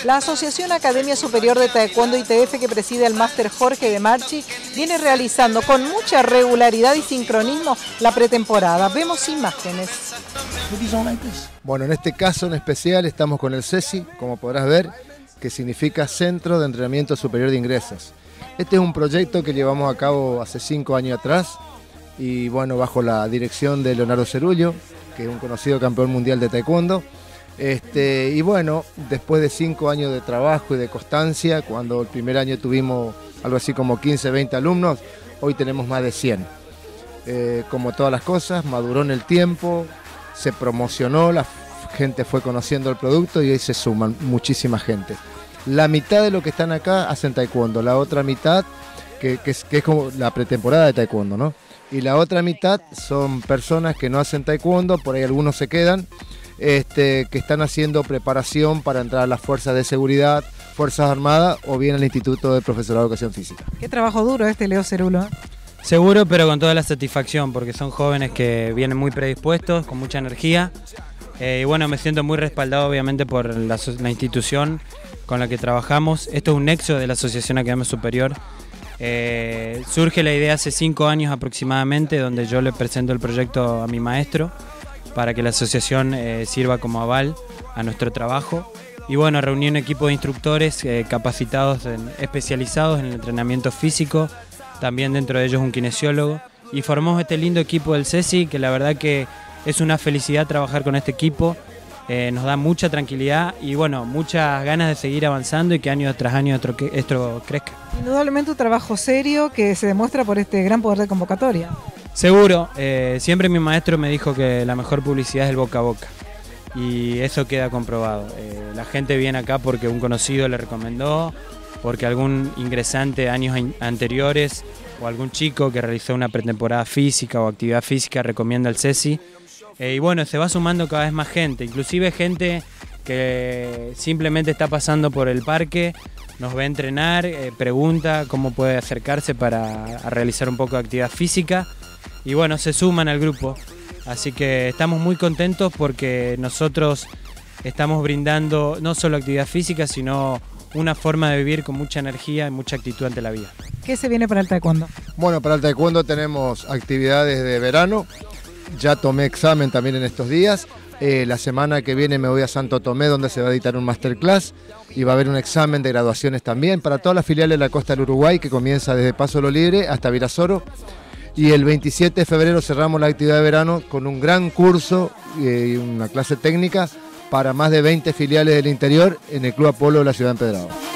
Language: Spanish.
La Asociación Academia Superior de Taekwondo ITF, que preside el máster Jorge de Marchi, viene realizando con mucha regularidad y sincronismo la pretemporada. Vemos imágenes. Bueno, en este caso en especial estamos con el CESI, como podrás ver, que significa Centro de Entrenamiento Superior de Ingresos. Este es un proyecto que llevamos a cabo hace 5 años atrás y bueno, bajo la dirección de Leonardo Cerullo, que es un conocido campeón mundial de taekwondo. Y bueno, después de 5 años de trabajo y de constancia, cuando el primer año tuvimos algo así como 15, 20 alumnos, hoy tenemos más de 100. Como todas las cosas, maduró en el tiempo, se promocionó, la gente fue conociendo el producto y hoy se suman muchísima gente. La mitad de los que están acá hacen taekwondo, la otra mitad, que es como la pretemporada de taekwondo, ¿no? Y la otra mitad son personas que no hacen taekwondo, por ahí algunos se quedan, que están haciendo preparación para entrar a las fuerzas de seguridad, Fuerzas Armadas o bien al Instituto de Profesorado de Educación Física. Qué trabajo duro Leo Cerullo. Seguro, pero con toda la satisfacción, porque son jóvenes que vienen muy predispuestos, con mucha energía. Y bueno, me siento muy respaldado obviamente por la institución con la que trabajamos. Esto es un nexo de la Asociación Academia Superior. Surge la idea hace 5 años aproximadamente, donde yo le presento el proyecto a mi maestro para que la asociación sirva como aval a nuestro trabajo. Y bueno, reuní un equipo de instructores capacitados, especializados en el entrenamiento físico, también dentro de ellos un kinesiólogo, y formamos este lindo equipo del CESI, que la verdad que es una felicidad trabajar con este equipo. Nos da mucha tranquilidad y bueno, muchas ganas de seguir avanzando y que año tras año esto crezca. Indudablemente un trabajo serio que se demuestra por este gran poder de convocatoria. Seguro, siempre mi maestro me dijo que la mejor publicidad es el boca a boca y eso queda comprobado. La gente viene acá porque un conocido le recomendó, porque algún ingresante años anteriores o algún chico que realizó una pretemporada física o actividad física recomienda el CESI. Y bueno, se va sumando cada vez más gente, inclusive gente que simplemente está pasando por el parque, nos ve entrenar, pregunta cómo puede acercarse para realizar un poco de actividad física y bueno, se suman al grupo. Así que estamos muy contentos porque nosotros estamos brindando no solo actividad física, sino una forma de vivir con mucha energía y mucha actitud ante la vida. ¿Qué se viene para el taekwondo? Bueno, para el taekwondo tenemos actividades de verano. Ya tomé examen también en estos días. La semana que viene me voy a Santo Tomé, donde se va a editar un masterclass y va a haber un examen de graduaciones también para todas las filiales de la costa del Uruguay, que comienza desde Paso Lo Libre hasta Virasoro. Y el 27 de febrero cerramos la actividad de verano con un gran curso y una clase técnica para más de 20 filiales del interior en el Club Apolo de la ciudad de Empedrado.